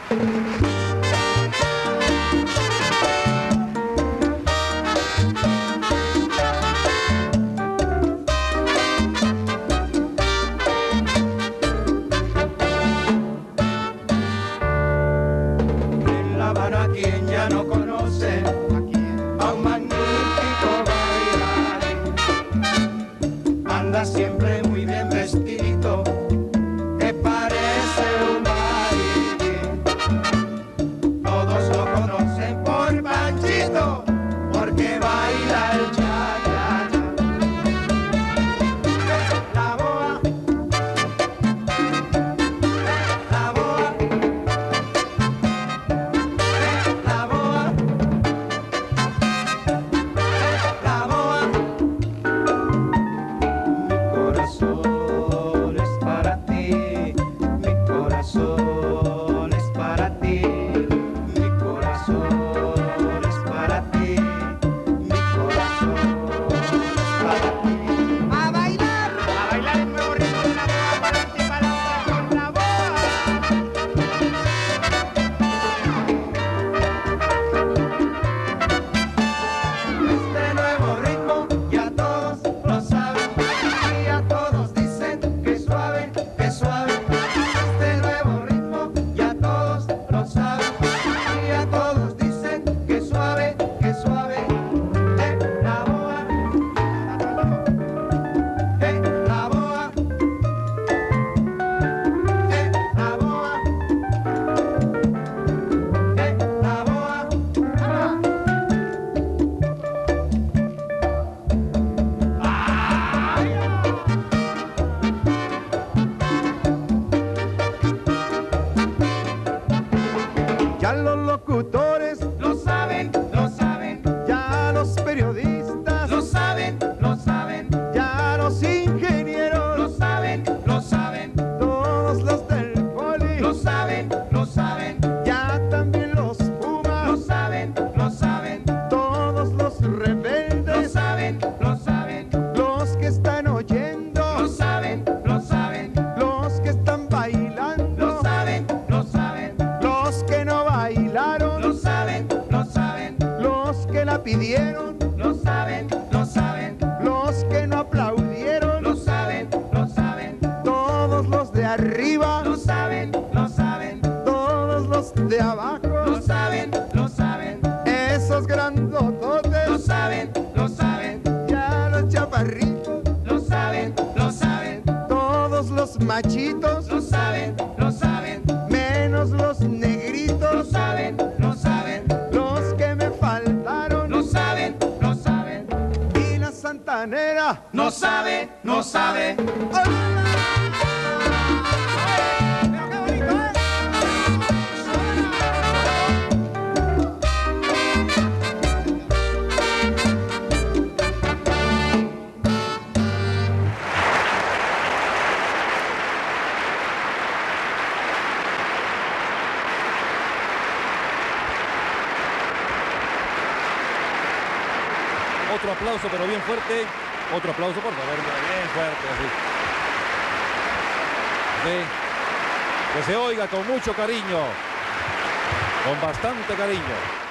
En La Habana, quien ya no conoce a un magnífico bailarín, anda siempre muy bien vestidito, que parece un marín. Todos lo conocen por Panchito, porque baila el cha-cha-cha. La boa, la boa, la boa, la boa. Mi corazón es para ti, mi corazón es para ti, mi corazón es para ti, mi corazón es para ti. ¡A bailar! ¡A bailar el nuevo ritmo de la boa! ¡Para ti, para atrás con la boa! Este nuevo ritmo ya todos lo saben y ya todos dicen que suave, que suave. Este nuevo ritmo ya todos lo saben y ya todos dicen que suave, que suave. La boa, la boa, la boa, la boa. Ya los locutores lo saben, ya los periodistas lo saben, ya los ingenieros lo saben, todos los del poli lo saben, ya también los pumas lo saben, todos los rebeldes lo saben, los que están oyendo lo saben, los que están bailando lo saben, los que no bailaron lo saben, los que la pidieron lo saben, los que no aplaudieron lo saben, todos los de arriba lo saben, todos los de abajo lo saben, esos grandototes lo saben, ya los chaparritos lo saben, todos los machitos lo saben, menos los negritos lo saben, los que me faltaron lo saben, y la santanera no sabe, no sabe. Pero qué bonito, ¿eh? Otro aplauso, pero bien fuerte. Otro aplauso, por favor, bien fuerte. Así. Sí. Que se oiga con mucho cariño. Con bastante cariño.